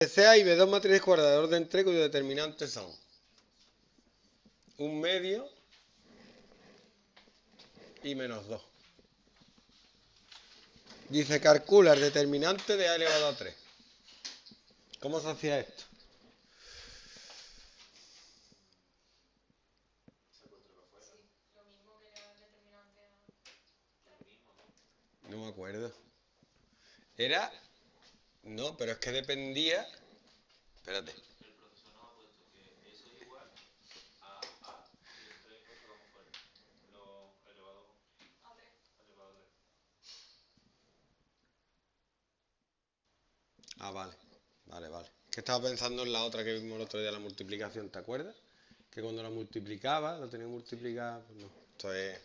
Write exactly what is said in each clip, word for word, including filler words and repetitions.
C A y B dos matrices cuadradas de orden tres cuyos determinantes son un medio y menos dos. Dice, calcula el determinante de A elevado a tres. ¿Cómo se hacía esto? No me acuerdo. Era... No, pero es que dependía... Espérate. Ah, vale. Vale, vale. Que estaba pensando en la otra que vimos el otro día, la multiplicación, ¿te acuerdas? Que cuando la multiplicaba, lo tenía multiplicada... Pues no. Esto es...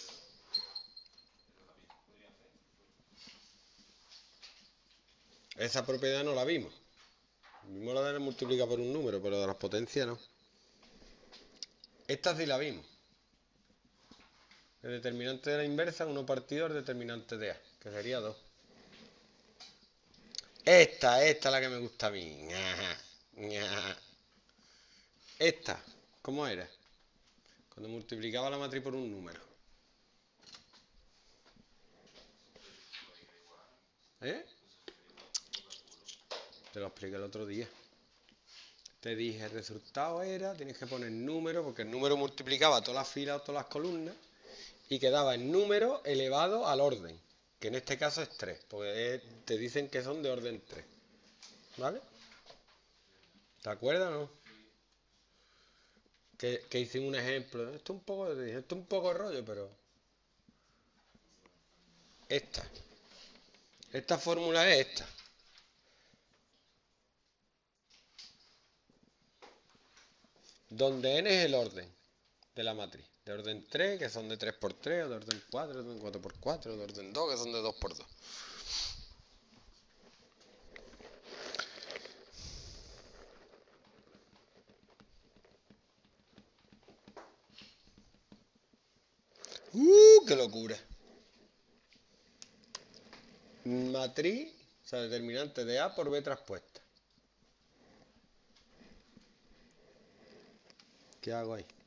Esa propiedad no la vimos. Vimos la de la multiplicar por un número, pero de las potencias no. Esta sí la vimos. El determinante de la inversa, uno partido el determinante de A, que sería dos. Esta, esta es la que me gusta a mí. Esta, ¿cómo era? Cuando multiplicaba la matriz por un número. ¿Eh? Te lo expliqué el otro día. Te dije, el resultado era, tienes que poner número, porque el número multiplicaba todas las filas o todas las columnas, y quedaba el número elevado al orden, que en este caso es tres, porque te dicen que son de orden tres. ¿Vale? ¿Te acuerdas o no? Que, que hice un ejemplo. Esto un poco, esto un poco rollo, pero... Esta. Esta fórmula es esta. Donde n es el orden de la matriz. De orden tres, que son de tres por tres, o de orden cuatro, de orden cuatro por cuatro, de orden dos, que son de dos por dos. ¡Uh! ¡Qué locura! Matriz, o sea, determinante de A por B traspuesta. ¿Qué hago ahí?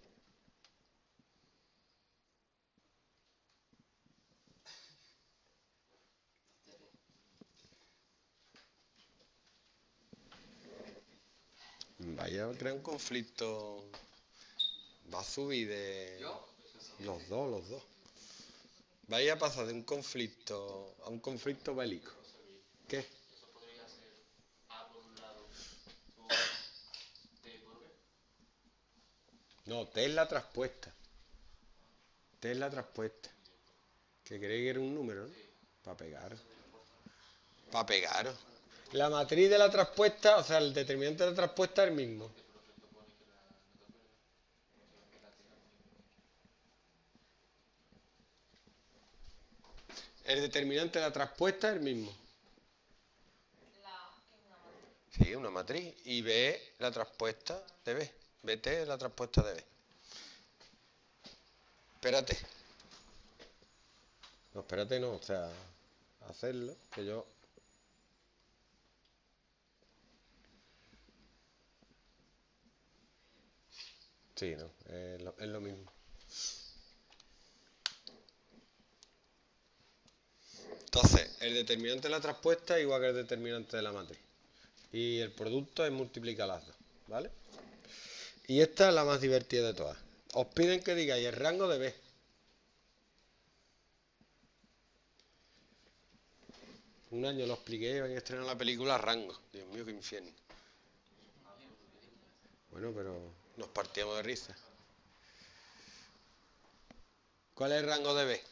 Vaya a crear un conflicto. Va a subir de... Los dos, los dos. Vaya a pasar de un conflicto a un conflicto bélico. ¿Qué? No, T es la traspuesta. T es la traspuesta. Que creí que era un número, ¿no? Para pegaros. Para pegaros. La matriz de la traspuesta, o sea, el determinante de la traspuesta es el mismo. El determinante de la traspuesta es el mismo. Sí, una matriz. Y B es la traspuesta de B. B T es la traspuesta de B. Espérate. No, espérate, no. O sea, hacerlo. Que yo... Sí, no. Es lo, es lo mismo. Entonces, el determinante de la traspuesta es igual que el determinante de la matriz. Y el producto es multiplicar las dos. ¿Vale? Y esta es la más divertida de todas. Os piden que digáis el rango de B. Un año lo expliqué, iban a estrenar la película Rango. Dios mío, qué infierno. Bueno, pero nos partíamos de risa. ¿Cuál es el rango de B?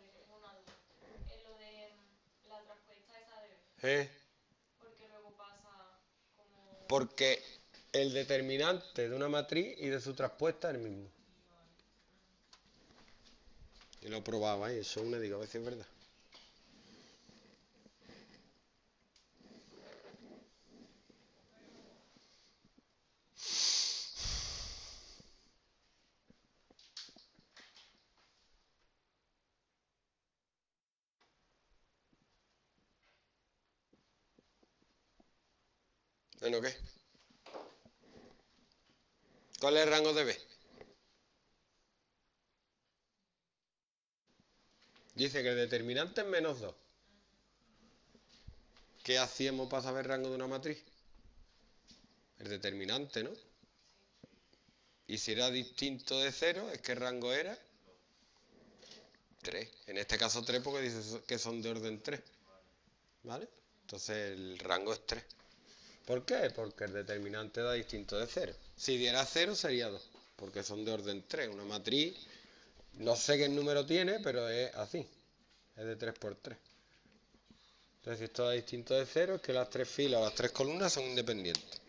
¿Eh? Porque el determinante de una matriz y de su traspuesta es el mismo. Y lo probaba y eso una digo, a ver si es verdad. Bueno, ¿qué? ¿Cuál es el rango de B? Dice que el determinante es menos dos. ¿Qué hacíamos para saber el rango de una matriz? El determinante, ¿no? Y si era distinto de cero, es que el rango era tres. En este caso tres porque dice que son de orden tres. ¿Vale? Entonces el rango es tres. ¿Por qué? Porque el determinante da distinto de cero. Si diera cero sería dos, porque son de orden tres. Una matriz, no sé qué número tiene, pero es así. Es de tres por tres. Entonces si esto da distinto de cero, es que las tres filas o las tres columnas son independientes.